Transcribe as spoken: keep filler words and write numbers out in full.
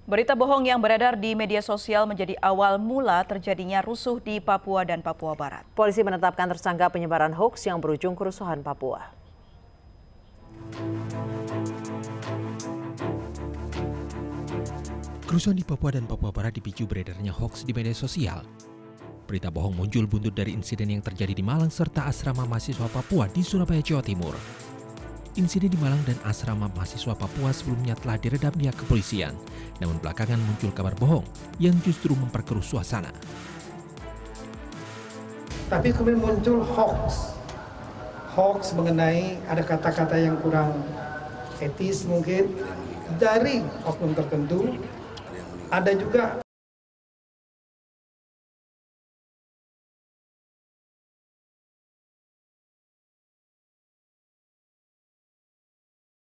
Berita bohong yang beredar di media sosial menjadi awal mula terjadinya rusuh di Papua dan Papua Barat. Polisi menetapkan tersangka penyebaran hoaks yang berujung kerusuhan Papua. Kerusuhan di Papua dan Papua Barat dipicu beredarnya hoaks di media sosial. Berita bohong muncul buntut dari insiden yang terjadi di Malang serta asrama mahasiswa Papua di Surabaya, Jawa Timur. Insiden di Malang dan asrama mahasiswa Papua sebelumnya telah diredam pihak kepolisian, namun belakangan muncul kabar bohong yang justru memperkeruh suasana. Tapi kemudian muncul hoax, hoax mengenai ada kata-kata yang kurang etis mungkin dari oknum tertentu. Ada juga